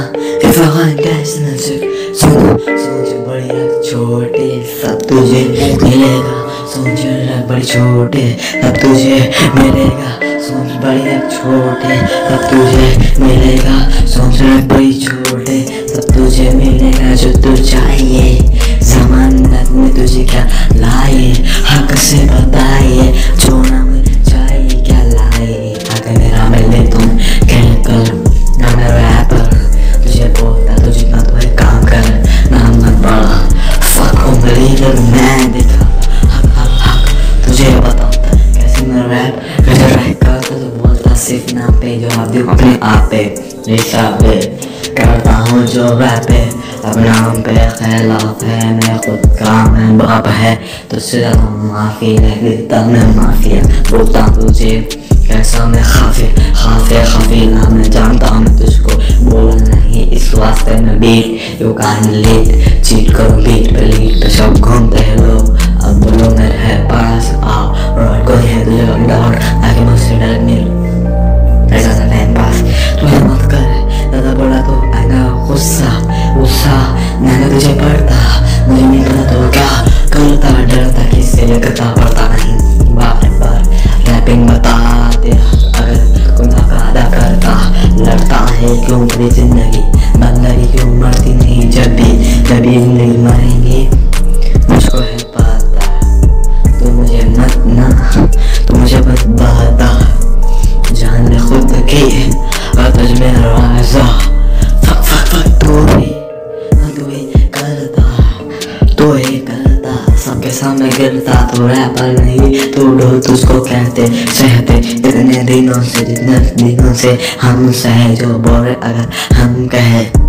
कैसे नजर सुन सोच बड़ी छोटे सब तुझे मिलेगा। सोच बड़ी छोटे अब तुझे मिलेगा। सोच बड़ी छोटे अब तुझे मिलेगा। सोच बड़ी छोटे सब तुझे मिलेगा। जो तू चाहिए जमानत में तुझे क्या लाए हक से बताइए। जो ना मुझे चाहिए क्या लाए अगर मेरा मिले तुम कह कर ना मैं रैपर तुझे बोलता तुझे जितना तो काम कर ना मत बड़ा फक उंगली कर मैं दिखा हक तुझे बताता कैसे मैं रैप करता तो बोलता सिर्फ ना पे जो आप देखो अपने आप पे हिसाब करता हूँ जो रैप है अपने नाम पे खिलाफ है। मैं खुद काम है बाप है तुझसे ज़्यादा माफ़ी नहीं देता मैं माफिया बोलता तुझे कैसा मैं खाफिला मैं जानता हूँ तुझको बोला नहीं इस वास्ते मैं बीट यू कान लेट चीट करो बीट पे सब घूमते हैं लोग। अब बोलो मेरे पास आओ रोड कोई है तुझे डर आगे मुझसे डर मिल ऐसा सा टाइम पास तुझे मत कर ज़्यादा बड़ा तो आएगा गुस्सा मैंने तुझे पढ़ता मुझे नहीं पता तो क्या करता डरता किससे लगता पड़ता नहीं बार बार रैपिंग बता दे अगर कोई अदा करता लड़ता है क्यों मेरी जिंदगी बंदगी क्यों मरती नहीं जब भी जिंदगी मरेंगे मुझको है पता तो मुझे मत ना तो मुझे मत बता जान ले खुद की और तुझ में राजा तो ही करता सबके सामने गिरता तो रैपर नहीं तो तुझको कहते सहते इतने दिनों से जितने दिनों से हम सहे जो बोले अगर हम कहे